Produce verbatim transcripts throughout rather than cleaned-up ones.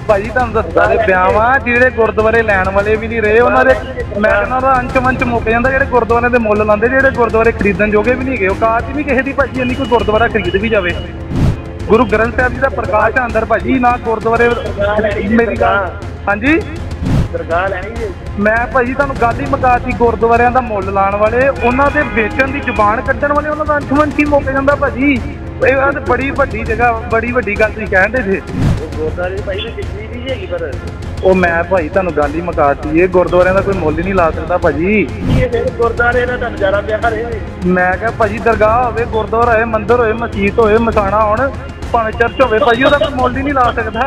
ਭਾਜੀ ਤੁਹਾਨੂੰ ਦੱਸਦਾ ਤੇ ਪਿਆ ਵਾ, ਜਿਹੜੇ ਗੁਰਦੁਆਰੇ ਲੈਣ ਵਾਲੇ ਵੀ ਨਹੀਂ ਰਹੇ ਉਹਨਾਂ ਦੇ ਮੈਂ ਕਹਿੰਦਾ ਉਹਦਾ ਅੰਚ ਮੰਚ ਮੁੱਕ ਜਾਂਦਾ। ਜਿਹੜੇ ਗੁਰਦੁਆਰੇ ਦੇ ਮੁੱਲ ਲਾਉਂਦੇ, ਜਿਹੜੇ ਗੁਰਦੁਆਰੇ ਖਰੀਦਣ ਜੋਗੇ ਵੀ ਨਹੀਂ ਗਏ। ਔਕਾਤ ਹੀ ਨਹੀਂ ਕਿਸੇ ਦੀ ਭਾਜੀ ਇੰਨੀ ਕੋਈ ਗੁਰਦੁਆਰਾ ਖਰੀਦ ਵੀ ਜਾਵੇ। ਗੁਰੂ ਗ੍ਰੰਥ ਸਾਹਿਬ ਜੀ ਦਾ ਪ੍ਰਕਾਸ਼ ਹੈ ਅੰਦਰ ਭਾਜੀ, ਨਾ ਗੁਰਦੁਆਰੇ। ਮੇਰੀ ਗੱਲ ਹਾਂਜੀ ਦਰਗਾਹ ਲੈਣੀ ਜੀ। ਮੈਂ ਭਾਜੀ ਤੁਹਾਨੂੰ ਗੱਲ ਹੀ ਮੁਕਾਤੀ। ਗੁਰਦੁਆਰਿਆਂ ਦਾ ਮੁੱਲ ਲਾਉਣ ਵਾਲੇ, ਉਹਨਾਂ ਦੇ ਵੇਚਣ ਦੀ ਜ਼ੁਬਾਨ ਕੱਢਣ ਵਾਲੇ, ਉਹਨਾਂ ਦਾ ਅੰਚ ਮੰਚ ਹੀ ਮੁੱਕ ਜਾਂਦਾ ਭਾਜੀ। ਇਹ ਤਾਂ ਬੜੀ ਵੱਡੀ ਜਗ੍ਹਾ, ਬੜੀ ਵੱਡੀ ਗੱਲ ਤੁਸੀਂ ਕਹਿਣ ਦੇ ਜੇ। ਗੁਰਦੁਆਰੇ ਭਾਈ ਦੀ ਬਿਜਲੀ ਵੀ ਹੈਗੀ ਪਰ ਉਹ ਮੈਂ ਭਾਈ ਤੁਹਾਨੂੰ ਗੱਲ ਹੀ ਮੁਕਾਤੀ। ਇਹ ਗੁਰਦੁਆਰਿਆਂ ਦਾ ਕੋਈ ਮੁੱਲ ਹੀ ਨਹੀਂ ਲਾ ਸਕਦਾ ਭਾਜੀ। ਇਹ ਫਿਰ ਗੁਰਦੁਆਰੇ ਦਾ ਤੁਹਾਨੂੰ ਜ਼ਿਆਦਾ ਪਿਆਰ ਹੈ। ਮੈਂ ਕਿਹਾ ਭਾਜੀ ਦਰਗਾਹ ਹੋਵੇ, ਗੁਰਦੁਆਰਾ ਹੋਵੇ, ਮੰਦਿਰ ਹੋਵੇ, ਮਸਜਿਦ ਹੋਵੇ, ਮਸਾਣਾ ਹੋਣ, ਭਾਵੇਂ ਚਰਚ ਹੋਵੇ ਭਾਜੀ, ਉਹਦਾ ਕੋਈ ਮੁੱਲ ਹੀ ਨਹੀਂ ਲਾ ਸਕਦਾ।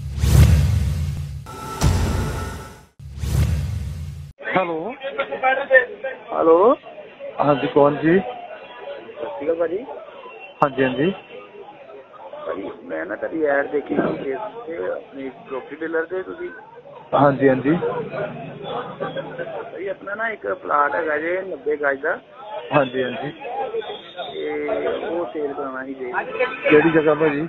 ਹੈਲੋ ਹੈਲੋ ਹਾਂਜੀ ਕੌਣ ਜੀ? ਸਤਿ ਸ਼੍ਰੀ ਅਕਾਲ ਭਾਜੀ। ਹਾਂਜੀ ਹਾਂਜੀ ਭਾਜੀ ਮੈਂ ਨਾ ਤੁਹਾਡੀ ਐਡ ਦੇਖੀ ਸੀ ਫੇਸਬੁੱਕ 'ਤੇ, ਆਪਣੀ ਪ੍ਰੋਪਰਟੀ ਡੀਲਰ 'ਤੇ ਤੁਸੀਂ। ਹਾਂਜੀ ਹਾਂਜੀ ਭਾਜੀ ਆਪਣਾ ਨਾ ਇੱਕ ਪਲਾਟ ਹੈਗਾ ਜੇ ਨੱਬੇ ਗਜ ਦਾ। ਹਾਂਜੀ ਹਾਂਜੀ ਅਤੇ ਉਹ ਸੇਲ ਕਰਾਉਣਾ ਸੀ ਜੀ। ਕਿਹੜੀ ਜਗ੍ਹਾ ਭਾਜੀ?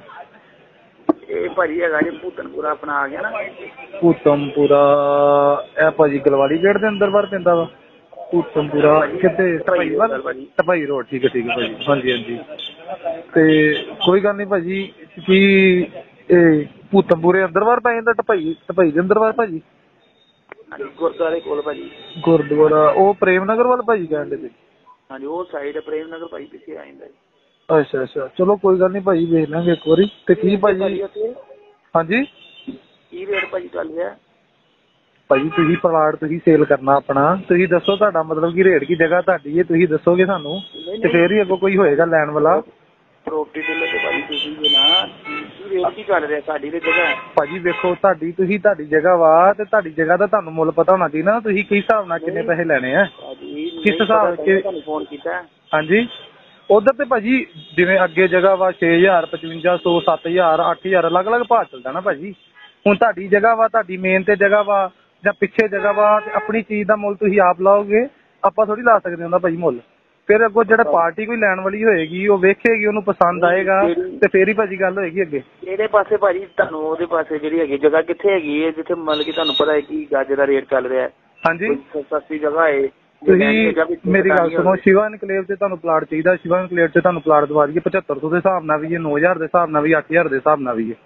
ਇਹ ਭਾਜੀ ਹੈਗਾ ਜੀ ਭੂਤਨਪੁਰਾ ਆਪਣਾ ਆ ਗਿਆ ਨਾ। ਭੂਤਮਪੁਰਾ ਇਹ ਭਾਜੀ ਗਲਵਾੜੀ ਗੇਟ ਦੇ ਅੰਦਰ ਬਾਹਰ ਪੈਂਦਾ ਵਾ। ਭੂਤਮਪੁਰਾ ਕਿੱਥੇ? ਢਪਾਈ ਵੱਲ, ਢਪਾਈ ਰੋਡ। ਠੀਕ ਹੈ ਠੀਕ ਹੈ ਭਾਜੀ। ਹਾਂਜੀ ਹਾਂਜੀ ਤੇ ਕੋਈ ਗੱਲ ਨਹੀਂ ਭਾਜੀ। ਕੀ ਇਹ ਭੂਤਮਪੁਰੇ ਅੰਦਰ ਬਾਹਰ ਪੈ ਜਾਂਦਾ? ਢਪਾਈ ਢਪਾਈ ਦੇ ਅੰਦਰ ਬਾਹਰ ਭਾਜੀ? ਹਾਂਜੀ ਗੁਰਦੁਆਰੇ ਕੋਲ ਭਾਜੀ। ਗੁਰਦੁਆਰਾ ਉਹ ਪ੍ਰੇਮ ਨਗਰ ਵੱਲ ਭਾਜੀ ਕਹਿੰਦੇ ਤੇ? ਹਾਂਜੀ ਉਹ ਸਾਈਡ ਪ੍ਰੇਮ ਨਗਰ ਭਾਜੀ ਪਿੱਛੇ ਆ ਜਾਂਦਾ ਜੀ। ਅੱਛਾ ਅੱਛਾ ਚਲੋ ਕੋਈ ਗੱਲ ਨਹੀਂ ਭਾਜੀ, ਵੇਖ ਲਾਂਗੇ ਇੱਕ ਵਾਰੀ। ਤੇ ਕੀ ਭਾਜੀ? ਹਾਂਜੀ ਕੀ ਰੇਟ ਭਾਜੀ ਚੱਲ ਰਿਹਾ? ਭਾਜੀ ਤੁਸੀਂ ਪਲਾਟ ਤੁਸੀਂ ਸੇਲ ਕਰਨਾ ਆਪਣਾ, ਤੁਸੀਂ ਦੱਸੋ ਤੁਹਾਡਾ ਮਤਲਬ ਕੀ ਰੇਟ? ਕੀ ਜਗ੍ਹਾ ਤੁਹਾਡੀ ਹੈ, ਤੁਸੀਂ ਦੱਸੋਗੇ ਸਾਨੂੰ ਤੇ ਫੇਰ ਹੀ ਅੱਗੋਂ ਕੋਈ ਹੋਏਗਾ ਲੈਣ ਵਾਲਾ। ਪ੍ਰੋਪਰਟੀ ਡੀਲਰ ਤੇ ਭਾਜੀ ਤੁਸੀਂ ਵੀ ਨਾ ਕੀ ਰੇਟ ਕੀ ਚੱਲ ਰਿਹਾ ਸਾਡੀ ਤੇ ਜਗ੍ਹਾ? ਭਾਜੀ ਵੇਖੋ ਤੁਹਾਡੀ ਤੁਸੀਂ ਤੁਹਾਡੀ ਜਗ੍ਹਾ ਵਾ ਤੇ ਤੁਹਾਡੀ ਜਗ੍ਹਾ ਦਾ ਤੁਹਾਨੂੰ ਮੁੱਲ ਪਤਾ ਹੋਣਾ ਚਾਹੀਦਾ ਨਾ। ਤੁਸੀਂ ਕਿਸ ਹਿਸਾਬ ਨਾਲ ਕਿੰਨੇ ਪੈਸੇ ਲੈਣੇ ਆ, ਕਿਸ ਹਿਸਾਬ ਕੇ ਤੁਹਾਨੂੰ ਫੋਨ ਕੀਤਾ? ਹਾਂਜੀ ਉਧਰ ਤੇ ਭਾਜੀ ਜਿਵੇਂ ਅੱਗੇ ਜਗ੍ਹਾ ਵਾ ਛੇ ਹਜ਼ਾਰ, ਪਚਵੰਜਾ ਸੌ, ਸੱਤ ਹਜ਼ਾਰ, ਅੱਠ ਹਜ਼ਾਰ ਅਲੱਗ ਅਲੱਗ ਭਾਅ ਚੱਲਦਾ ਨਾ ਭਾਜੀ। ਹੁਣ ਤੁਹਾਡੀ ਜਗ੍ਹਾ ਵਾ, ਤੁਹਾਡੀ ਮੇਨ ਤੇ ਜਗ੍ਹਾ ਵਾ ਜਾਂ ਪਿੱਛੇ ਜਗ੍ਹਾ ਵਾ, ਤੇ ਆਪਣੀ ਚੀਜ਼ ਦਾ ਮੁੱਲ ਤੁਸੀਂ ਆਪ ਲਾਓਗੇ, ਆਪਾਂ ਥੋੜੀ ਲਾ ਸਕਦੇ ਹੁੰਦਾ ਭਾਜੀ ਮੁੱਲ। ਫਿਰ ਅੱਗੋਂ ਜਿਹੜਾ ਪਾਰਟੀ ਕੋਈ ਲੈਣ ਵਾਲੀ ਹੋਏਗੀ ਉਹ ਵੇਖੇਗੀ, ਉਹਨੂੰ ਪਸੰਦ ਆਏਗਾ ਤੇ ਫੇਰ ਹੀ ਭਾਜੀ ਗੱਲ ਹੋਏਗੀ ਅੱਗੇ। ਕਿਹੜੇ ਪਾਸੇ ਭਾਜੀ ਤੁਹਾਨੂੰ ਉਹਦੇ ਪਾਸੇ ਜਿਹੜੀ ਹੈਗੀ ਜਗ੍ਹਾ ਕਿੱਥੇ ਹੈਗੀ ਹੈ ਜਿੱਥੇ ਮਤਲਬ ਕਿ ਤੁਹਾਨੂੰ ਪਤਾ ਹੈ ਕਿ ਗੱਜ ਦਾ ਰੇਟ ਚੱਲ ਰਿਹਾ? ਹਾਂਜੀ ਸਸਤੀ ਜਗ੍ਹਾ ਹੈ। ਤੁਸੀਂ ਮੇਰੀ ਗੱਲ ਸੁਣੋ, ਸ਼ਿਵਾ ਇਨਕਲੇਵ ਤੇ ਤੁਹਾਨੂੰ ਪਲਾਟ ਚਾਹੀਦਾ, ਸ਼ਿਵਾ ਇਨਕਲੇਵ ਤੇ ਤੁਹਾਨੂੰ ਪਲਾਟ ਦਵਾ ਦਈਏ ਪਝੱਤਰ ਸੌ ਦੇ ਹਿਸਾਬ ਨਾਲ ਵੀ ਹੈ, ਨੌ ਹਜ਼ਾਰ ਦੇ ਹਿਸਾਬ ਨਾਲ ਵੀ, ਅੱਠ ਹਜ਼ਾਰ ਦੇ ਹਿਸਾਬ ਨਾਲ ਵੀ ਹੈ।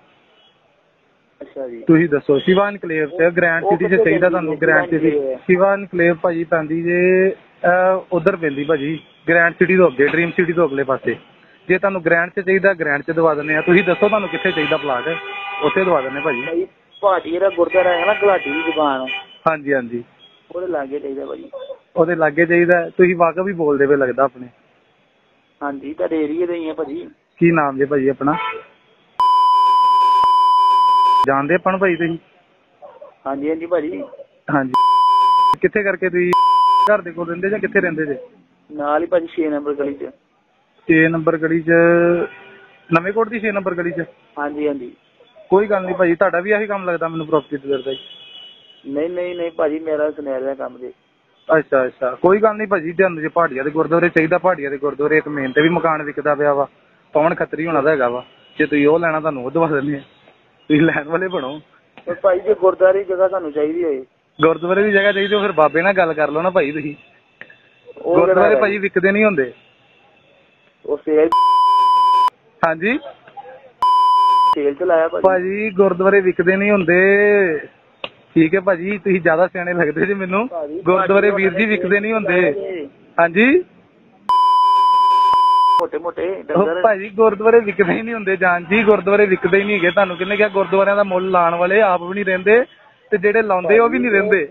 ਅੱਛਾ ਜੀ ਤੁਸੀਂ ਦੱਸੋ। ਸ਼ਿਵਾ ਇਨਕਲੇਵ ਤੇ ਗ੍ਰੈਂਡ ਸਿਟੀ 'ਚ ਚਾਹੀਦਾ ਤੁਹਾਨੂੰ? ਗ੍ਰੈਂਡ ਸਿਟੀ ਸ਼ਿਵਾ ਇਨਕਲੇਵ ਭਾਜੀ ਪੈਂਦੀ ਜੇ ਉੱਧਰ ਪੈਂਦੀ ਭਾਜੀ, ਗ੍ਰੈਂਡ ਸਿਟੀ ਤੋਂ ਅੱਗੇ, ਡਰੀਮ ਸਿਟੀ ਤੋਂ ਅਗਲੇ ਪਾਸੇ। ਜੇ ਤੁਹਾਨੂੰ ਗ੍ਰੈਂਡ 'ਚ ਚਾਹੀਦਾ ਗ੍ਰੈਂਡ 'ਚ ਦਵਾ ਦਿੰਦੇ ਆ। ਤੁਸੀਂ ਦੱਸੋ ਤੁਹਾਨੂੰ ਕਿੱਥੇ ਚਾਹੀਦਾ ਪਲਾਟ, ਉੱਥੇ ਦਵਾ ਦਿੰਦੇ ਭਾਜੀ। ਭਾਜੀ ਜਿਹੜਾ ਗੁਰਦੁਆਰਾ ਹੈ ਨਾ ਗੁਲਾਟੀ ਦੀ ਦੁਕਾਨ, ਹਾਂਜੀ ਹਾਂਜੀ ਉਹਦੇ ਲਾਗੇ ਚਾਹੀਦਾ ਭਾਜੀ। ਉਹਦੇ ਲਾਗੇ ਚਾਹੀਦਾ? ਤੁਸੀਂ ਵਾਕਫ ਵੀ ਬੋਲਦੇ ਪਏ ਲੱਗਦਾ ਆਪਣੇ। ਹਾਂਜੀ ਤੁਹਾਡੇ ਏਰੀਏ ਦੇ ਹੀ ਆ ਭਾਜੀ। ਕੀ ਨਾਮ ਜੇ ਭਾਜੀ ਆਪਣਾ? ਜਾਣਦੇ ਆਪਾਂ ਨੂੰ ਭਾਜੀ ਤੁਸੀਂ? ਹਾਂਜੀ ਹਾਂਜੀ ਭਾਜੀ। ਹਾਂਜੀ ਕਿੱਥੇ ਕਰਕੇ ਤੁਸੀਂ ਘਰ ਦੇ ਕੋਲ ਰਹਿੰਦੇ ਜਾਂ ਕਿੱਥੇ ਰਹਿੰਦੇ ਜੇ? ਨਾਲ ਹੀ ਭਾਜੀ ਛੇ ਨੰਬਰ ਗਲੀ 'ਚ। ਛੇ ਨੰਬਰ ਗਲੀ 'ਚ ਨਵੇਂ ਕੋਟ ਦੀ ਛੇ ਨੰਬਰ ਗਲੀ 'ਚ? ਹਾਂਜੀ ਹਾਂਜੀ ਕੋਈ ਗੱਲ ਨਹੀਂ ਭਾਜੀ, ਤੁਹਾਡਾ ਵੀ ਆਹੀ ਕੰਮ ਲੱਗਦਾ ਮੈਨੂੰ ਪ੍ਰੋਪਰਟੀ ਡੀਲਰ ਦਾ ਜੀ। ਨਹੀਂ ਨਹੀਂ ਨਹੀਂ ਭਾਜੀ ਮੇਰਾ ਸੁਨਹਿਰੇ ਦਾ ਕੰਮ ਜੀ। ਅੱਛਾ ਅੱਛਾ ਕੋਈ ਗੱਲ ਨਹੀਂ ਭਾਜੀ। ਤੁਹਾਨੂੰ ਜੇ ਪਹਾੜੀਆਂ ਦੇ ਗੁਰਦੁਆਰੇ ਚਾਹੀਦਾ, ਪਹਾੜੀਆਂ ਦੇ ਗੁਰਦੁਆਰੇ ਇੱਕ ਮੇਨ ਤੇ ਵੀ ਮਕਾਨ ਵਿਕਦਾ ਪਿਆ ਵਾ, ਪਵਨ ਖੱਤਰੀ ਹੋਣਾ ਦਾ ਹੈਗਾ ਵਾ। ਜੇ ਤੁਸੀਂ ਉਹ ਲੈਣਾ ਤੁਹਾਨੂੰ ਉਹ ਦਵਾ ਦਿੰਦੇ ਆ, ਤੁਸੀਂ ਲੈਣ ਵਾਲੇ ਬਣੋ। ਭਾਈ ਜੇ ਗੁਰਦੁਆਰੇ ਜਗ੍ਹਾ ਤੁਹਾਨੂੰ ਚਾਹੀਦੀ ਹੋਏ, ਗੁਰਦੁਆਰੇ ਦੀ ਜਗ੍ਹਾ ਚਾਹੀਦੀ, ਫਿਰ ਬਾਬੇ ਨਾਲ ਗੱਲ ਕਰ ਲਓ ਨਾ ਭਾਈ। ਤੁਸੀਂ ਗੁਰਦੁਆਰੇ ਭਾਜੀ ਵਿਕਦੇ ਨਹੀਂ ਹੁੰਦੇ ਉਹ ਸੇਲ। ਹਾਂਜੀ ਸੇਲ ਚ ਲਾਇਆ ਭਾਜੀ, ਗੁਰਦੁਆਰੇ ਵਿਕਦੇ ਨਹੀਂ ਹੁੰਦੇ। ਠੀਕ ਹੈ ਭਾਜੀ, ਤੁਸੀਂ ਜ਼ਿਆਦਾ ਸਿਆਣੇ ਲੱਗਦੇ ਜੀ ਮੈਨੂੰ। ਗੁਰਦੁਆਰੇ ਵੀਰ ਜੀ ਵਿਕਦੇ ਨਹੀਂ ਹੁੰਦੇ। ਹਾਂਜੀ ਮੋਟੇ ਮੋਟੇ ਭਾਜੀ ਗੁਰਦੁਆਰੇ ਵਿਕਦੇ ਹੀ ਨਹੀਂ ਹੁੰਦੇ ਜਾਨ ਜੀ, ਗੁਰਦੁਆਰੇ ਵਿਕਦੇ ਹੀ ਨਹੀਂ ਹੈਗੇ। ਤੁਹਾਨੂੰ ਕਿਹਨੇ ਕਿਹਾ? ਗੁਰਦੁਆਰਿਆਂ ਦਾ ਮੁੱਲ ਲਾਉਣ ਵਾਲੇ ਆਪ ਵੀ ਨਹੀਂ ਰਹਿੰਦੇ ਤੇ ਜਿਹੜੇ ਲਾਉਂਦੇ ਉਹ ਵੀ ਨਹੀਂ ਰਹਿੰਦੇ।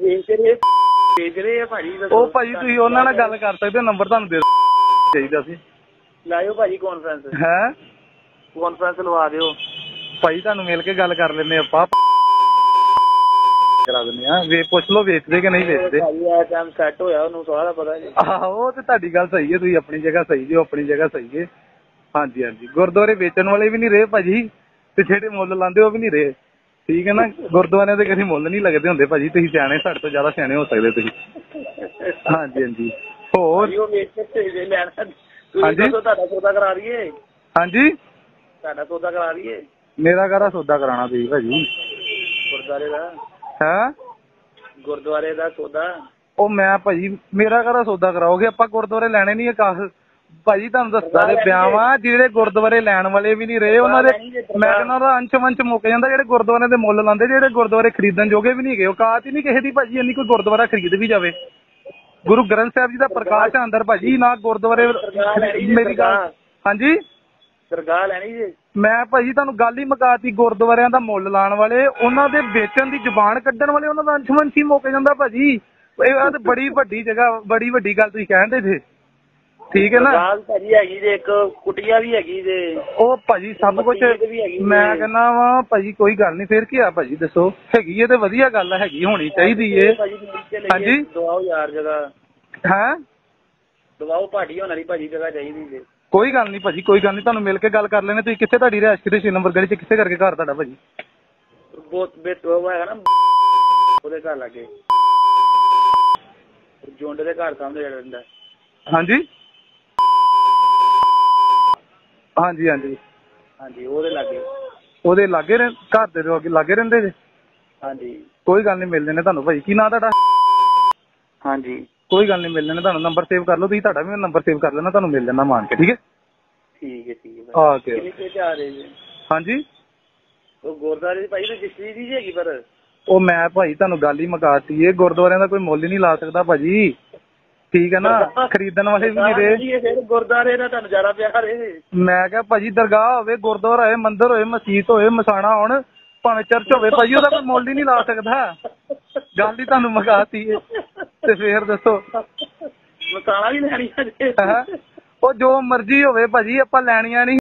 ਉਹ ਭਾਜੀ ਤੁਸੀਂ ਉਹਨਾਂ ਨਾਲ ਗੱਲ ਕਰ ਸਕਦੇ ਹੋ, ਨੰਬਰ ਤੁਹਾਨੂੰ ਦੇ ਚਾਹੀਦਾ ਸੀ। ਲਾਇਓ ਭਾਜੀ ਕਾਨਫਰੰਸ। ਹੈ ਕਾਨਫਰੰਸ ਲਵਾ ਦਿਓ ਭਾਜੀ, ਤੁਹਾਨੂੰ ਮਿਲ ਕੇ ਗੱਲ ਕਰ ਲੈਂਦੇ ਆਪਾਂ, ਕਰਾ ਦਿੰਦੇ ਆ। ਵੇ ਪੁੱਛ ਲਓ ਵੇਚਦੇ ਕਿ ਨਹੀਂ ਵੇਚਦੇ। ਸੈੱਟ ਹੋਇਆ ਉਹਨੂੰ ਸਾਰਾ ਪਤਾ ਜੀ। ਆਹੋ ਉਹ ਤੇ ਤੁਹਾਡੀ ਗੱਲ ਸਹੀ ਹੈ, ਤੁਸੀਂ ਆਪਣੀ ਜਗ੍ਹਾ ਸਹੀ ਜੇ, ਆਪਣੀ ਜਗ੍ਹਾ ਸਹੀ ਹੈ। ਹਾਂਜੀ ਹਾਂਜੀ ਗੁਰਦੁਆਰੇ ਵੇਚਣ ਵਾਲੇ ਵੀ ਨਹੀਂ ਰਹੇ ਭਾਜੀ, ਤੇ ਜਿਹੜੇ ਮੁੱਲ ਲਾਉਂਦੇ ਉਹ ਵੀ ਨਹੀਂ ਰਹੇ। ਠੀਕ ਹੈ ਨਾ, ਗੁਰਦੁਆਰਿਆਂ ਦੇ ਕਦੇ ਮੁੱਲ ਨਹੀਂ ਲੱਗਦੇ ਹੁੰਦੇ ਭਾਜੀ। ਤੁਸੀਂ ਸਿਆਣੇ, ਸਾਡੇ ਤੋਂ ਜ਼ਿਆਦਾ ਸਿਆਣੇ ਹੋ ਸਕਦੇ ਤੁਸੀਂ। ਹਾਂਜੀ ਹਾਂਜੀ ਹੋਰ ਹਾਂਜੀ ਤੁਹਾਡਾ ਸੌਦਾ ਕਰਾ ਦਈਏ। ਹਾਂਜੀ ਤੁਹਾਡਾ ਸੌਦਾ ਕਰਾ ਦਈਏ। ਮੇਰਾ ਕਾਹਦਾ ਸੌਦਾ ਕਰਾਉਣਾ ਤੁਸੀਂ ਭਾਜੀ? ਗੁਰਦੁਆਰੇ ਦਾ ਹੈ ਗੁਰਦੁਆਰੇ ਦਾ ਸੌਦਾ। ਉਹ ਮੈਂ ਭਾਜੀ ਮੇਰਾ ਘਰ ਸੌਦਾ ਕਰਾਓਗੇ, ਆਪਾਂ ਗੁਰਦੁਆਰੇ ਲੈਣੇ ਨਹੀਂ ਕਾਸ ਭਾਜੀ। ਤੁਹਾਨੂੰ ਦੱਸਦਾ ਤੇ ਪਿਆ ਵਾ, ਜਿਹੜੇ ਗੁਰਦੁਆਰੇ ਲੈਣ ਵਾਲੇ ਵੀ ਨਹੀਂ ਰਹੇ ਉਹਨਾਂ ਦੇ ਮੈਂ ਕਹਿੰਦਾ ਉਹਦਾ ਅੰਸ਼ ਵੰਸ਼ ਮੁੱਕ ਜਾਂਦਾ। ਜਿਹੜੇ ਗੁਰਦੁਆਰੇ ਦੇ ਮੁੱਲ ਲਾਉਂਦੇ, ਜਿਹੜੇ ਗੁਰਦੁਆਰੇ ਖਰੀਦਣ ਜੋਗੇ ਵੀ ਨਹੀਂ ਹੈਗੇ, ਔਕਾਤ ਹੀ ਨਹੀਂ ਕਿਸੇ ਦੀ ਭਾਜੀ ਇੰਨੀ ਕੋਈ ਗੁਰਦੁਆਰਾ ਖਰੀਦ ਵੀ ਜਾਵੇ। ਗੁਰੂ ਗ੍ਰੰਥ ਸਾਹਿਬ ਜੀ ਦਾ ਪ੍ਰਕਾਸ਼ ਹੈ ਅੰਦਰ ਭਾਜੀ, ਨਾ ਗੁਰਦੁਆਰੇ। ਮੇਰੀ ਗੱਲ ਹਾਂਜੀ ਦਰਗਾਹ ਲੈਣੀ ਜੀ। ਮੈਂ ਭਾਜੀ ਤੁਹਾਨੂੰ ਗੱਲ ਹੀ ਮੁਕਾਤੀ, ਗੁਰਦੁਆਰਿਆਂ ਦਾ ਮੁੱਲ ਲਾਉਣ ਵਾਲੇ, ਉਹਨਾਂ ਦੇ ਵੇਚਣ ਦੀ ਜ਼ੁਬਾਨ ਕੱਢਣ ਵਾਲੇ, ਉਹਨਾਂ ਦਾ ਅੰਸ਼ ਵੰਸ਼ ਹੀ ਮੁੱਕ ਜਾਂਦਾ ਭਾਜੀ। ਇਹ ਤਾਂ ਬੜੀ ਵੱਡੀ ਜਗ੍ਹਾ, ਬੜੀ ਵੱਡੀ ਗੱਲ ਤੁਸੀਂ ਕਹਿੰਦੇ ਜੇ, ਠੀਕ ਹੈ ਨਾ। ਭਾਜੀ ਹੈਗੀ ਜੇ ਇੱਕ ਕੁਟੀਆ ਵੀ ਹੈਗੀ ਜੇ, ਉਹ ਭਾਜੀ ਸਭ ਕੁਝ ਮੈਂ ਕਹਿੰਦਾ ਵਾ ਭਾਜੀ। ਕੋਈ ਗੱਲ ਨਹੀਂ, ਫਿਰ ਕੀ ਆ ਭਾਜੀ, ਦੱਸੋ। ਹੈਗੀ ਇਹ ਤੇ ਵਧੀਆ ਗੱਲ ਹੈਗੀ, ਹੋਣੀ ਚਾਹੀਦੀ ਏ। ਹਾਂਜੀ ਦਵਾਓ ਯਾਰ ਜਗ੍ਹਾ ਹੈ ਦਵਾਓ ਭਾਜੀ ਹੋਣ ਵਾਲੀ ਭਾਜੀ ਜਗ੍ਹਾ ਚਾਹੀਦੀ ਜੇ। ਕੋਈ ਗੱਲ ਨਹੀਂ ਭਾਜੀ, ਕੋਈ ਗੱਲ ਨਹੀਂ, ਤੁਹਾਨੂੰ ਮਿਲ ਕੇ ਗੱਲ ਕਰ ਲੈਣੇ। ਤੁਸੀਂ ਕਿੱਥੇ ਤੁਹਾਡੀ ਰਿਹਾਇਸ਼ ਕਿਹੜੇ ਛੇ ਨੰਬਰ ਗਲੀ ਚ ਕਿੱਥੇ ਕਰਕੇ ਘਰ ਤੁਹਾਡਾ ਭਾਜੀ? ਬਹੁਤ ਬੇਟੋ ਹੈਗਾ ਨਾ ਉਹਦੇ ਘਰ ਲਾਗੇ, ਜੋਂਡੇ ਦੇ ਘਰ ਸਾਹਮਣੇ ਜਿਹੜਾ ਰਹਿੰਦਾ। ਹਾਂਜੀ ਹਾਂਜੀ ਹਾਂਜੀ ਹਾਂਜੀ ਉਹਦੇ ਲਾਗੇ, ਉਹਦੇ ਲਾਗੇ ਘਰ ਦੇ ਲਾਗੇ ਰਹਿੰਦੇ ਜੇ? ਹਾਂਜੀ ਕੋਈ ਗੱਲ ਨਹੀਂ, ਮਿਲ ਲੈਣੇ ਤੁਹਾਨੂੰ ਭਾਜੀ। ਕੀ ਨਾਂ ਤੁਹਾਡਾ? ਹਾਂਜੀ ਕੋਈ ਗੱਲ ਨਹੀਂ, ਮਿਲ ਲੈਣੇ ਤੁਹਾਨੂੰ। ਨੰਬਰ ਸੇਵ ਕਰ ਲਓ ਤੁਸੀਂ, ਤੁਹਾਡਾ ਵੀ ਮੈਂ ਨੰਬਰ ਸੇਵ ਕਰ ਲੈਣਾ, ਤੁਹਾਨੂੰ ਮਿਲ ਲੈਣਾ ਮਾਨ ਕੇ, ਠੀਕ ਹੈ। ਠੀਕ ਹੈ ਠੀਕ ਹੈ ਆ ਕੇ ਕਿੰਨੇ ਪੈਸੇ ਆ ਰਹੇ ਜੀ? ਹਾਂਜੀ ਉਹ ਗੁਰਦੁਆਰੇ ਦੀ ਭਾਈ ਰਜਿਸਟਰੀ ਦੀ ਹੈਗੀ, ਪਰ ਉਹ ਮੈਂ ਭਾਈ ਤੁਹਾਨੂੰ ਗੱਲ ਹੀ ਮੁਕਾਤੀ ਏ, ਗੁਰਦੁਆਰਿਆਂ ਦਾ ਕੋਈ ਮੁੱਲ ਹੀ ਨਹੀਂ ਲਾ ਸਕਦਾ ਭਾਜੀ, ਠੀਕ ਹੈ ਨਾ। ਖਰੀਦਣ ਵਾਲੇ ਵੀ ਨਹੀਂ ਰਹੇ। ਫਿਰ ਗੁਰਦੁਆਰੇ ਦਾ ਤੁਹਾਨੂੰ ਜ਼ਿਆਦਾ ਪਿਆਰ ਏ। ਮੈਂ ਕਿਹਾ ਭਾਜੀ ਦਰਗਾਹ ਹੋਵੇ, ਗੁਰਦੁਆਰਾ ਹੋਏ, ਮੰਦਿਰ ਹੋਏ, ਮਸਜਿਦ ਹੋਏ, ਮਸਾਣਾ ਹੋਣ, ਭਾਵੇਂ ਚਰਚ ਹੋਵੇ ਭਾਜੀ, ਉਹਦਾ ਕੋਈ ਮੁੱਲ ਹੀ ਨਹੀਂ ਲਾ ਸਕਦਾ। ਗੱਲ ਹੀ ਤੁਹਾਨੂੰ ਮੁਕਾਤੀ ਏ ਤੇ ਫੇਰ ਦੱਸੋ ਮਸਾਣਾ ਵੀ ਲੈਣੀ ਹੈ। ਉਹ ਜੋ ਮਰਜ਼ੀ ਹੋਵੇ ਭਾਜੀ, ਆਪਾਂ ਲੈਣੀਆਂ ਨਹੀਂ।